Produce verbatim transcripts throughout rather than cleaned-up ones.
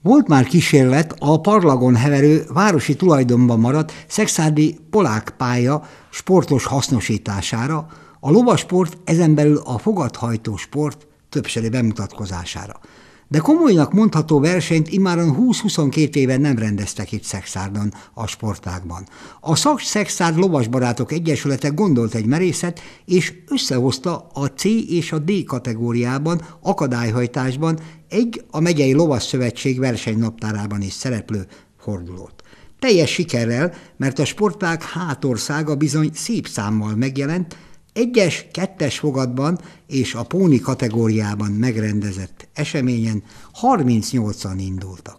Volt már kísérlet a parlagon heverő, városi tulajdonban maradt szekszárdi polák pálya sportos hasznosítására, a lovasport, ezen belül a fogathajtó sport többszöri bemutatkozására. De komolynak mondható versenyt immáron húsz-huszonkettő éven nem rendeztek itt Szekszárdon a sportágban. A Szaks-Szekszárd Lovasbarátok Egyesülete gondolt egy merészet, és összehozta a C és a D kategóriában, akadályhajtásban egy a megyei lovasszövetség versenynaptárában is szereplő fordulót. Teljes sikerrel, mert a sportág hátországa bizony szép számmal megjelent, egyes, kettes fogatban és a póni kategóriában megrendezett eseményen harmincnyolcan indultak.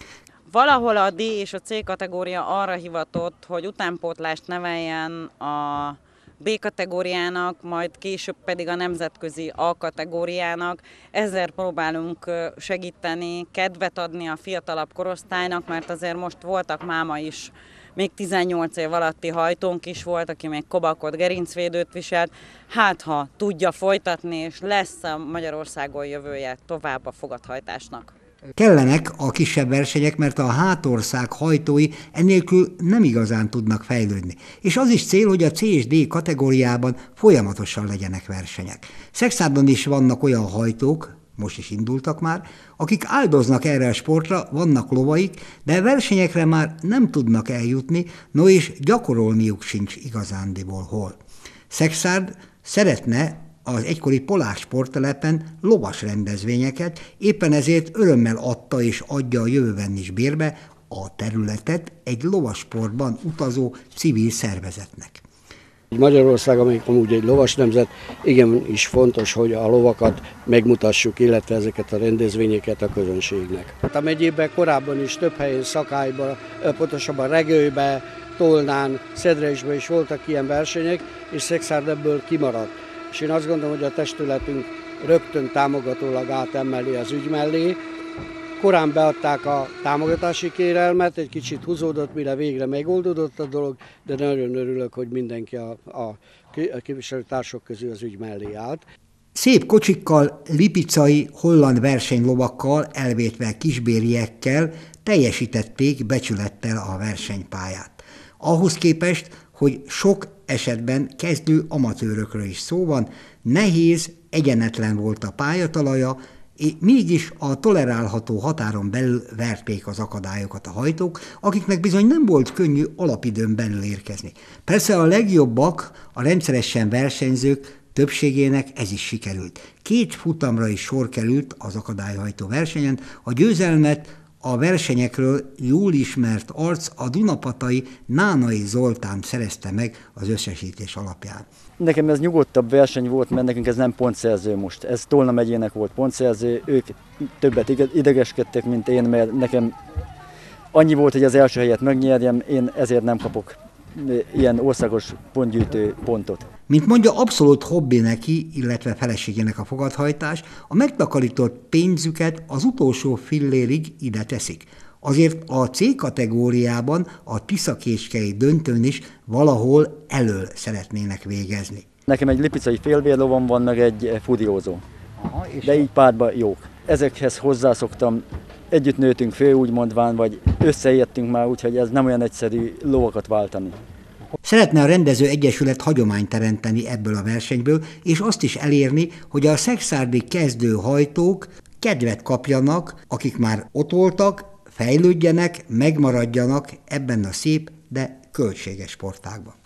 Valahol a D és a C kategória arra hivatott, hogy utánpótlást neveljen a B kategóriának, majd később pedig a nemzetközi A kategóriának. Ezzel próbálunk segíteni, kedvet adni a fiatalabb korosztálynak, mert azért most voltak máma is, még tizennyolc év alatti hajtónk is volt, aki még kobakot, gerincvédőt viselt. Hát, ha tudja folytatni, és lesz a Magyarországon jövője tovább a fogathajtásnak. Kellenek a kisebb versenyek, mert a hátország hajtói ennélkül nem igazán tudnak fejlődni. És az is cél, hogy a C és D kategóriában folyamatosan legyenek versenyek. Szekszárdon is vannak olyan hajtók, most is indultak már, akik áldoznak erre a sportra, vannak lovaik, de versenyekre már nem tudnak eljutni, no és gyakorolniuk sincs igazándiból hol. Szekszárd szeretne az egykori polák sporttelepen lovas rendezvényeket, éppen ezért örömmel adta és adja a jövőben is bérbe a területet egy lovasportban utazó civil szervezetnek. Magyarország, amelyik amúgy egy lovas nemzet, igen is fontos, hogy a lovakat megmutassuk, illetve ezeket a rendezvényeket a közönségnek. A megyében korábban is több helyen, Szakályban, pontosabban Regőben, Tolnán, Szedresben is voltak ilyen versenyek, és Szekszárd ebből kimaradt. És én azt gondolom, hogy a testületünk rögtön támogatólag átemeli az ügy mellé. Korán beadták a támogatási kérelmet, egy kicsit húzódott, mire végre megoldódott a dolog, de nagyon örülök, hogy mindenki a, a képviselőtársak közül az ügy mellé állt. Szép kocsikkal, lipicai, holland versenylovakkal, elvétve kisbériekkel teljesítették becsülettel a versenypályát. Ahhoz képest, hogy sok esetben kezdő amatőrökről is szó van, nehéz, egyenetlen volt a pályatalaja, és mégis a tolerálható határon belül verték az akadályokat a hajtók, akiknek bizony nem volt könnyű alapidőn belül érkezni. Persze a legjobbak, a rendszeresen versenyzők többségének ez is sikerült. Két futamra is sor került az akadályhajtó versenyen, a győzelmet a versenyekről jól ismert arc, a dunapatai Nánai Zoltán szerezte meg az összesítés alapján. Nekem ez nyugodtabb verseny volt, mert nekünk ez nem pontszerző most. Ez Tolna megyének volt pontszerző, ők többet idegeskedtek, mint én, mert nekem annyi volt, hogy az első helyet megnyerjem, én ezért nem kapok ilyen országos pontgyűjtő pontot. Mint mondja, abszolút hobbi neki, illetve feleségének a fogathajtás, a megtakarított pénzüket az utolsó fillérig ide teszik. Azért a C kategóriában a tiszakécskei döntőn is valahol elől szeretnének végezni. Nekem egy lipicai félvérlovam van, meg egy fudiózó. Aha, de így pártban jók. Ezekhez hozzászoktam, együtt nőtünk föl, úgy mondván, vagy összeértünk már, úgyhogy ez nem olyan egyszerű lovakat váltani. Szeretne a rendező egyesület hagyományt teremteni ebből a versenyből, és azt is elérni, hogy a szekszárdi kezdő hajtók kedvet kapjanak, akik már ott voltak, fejlődjenek, megmaradjanak ebben a szép, de költséges sportágban.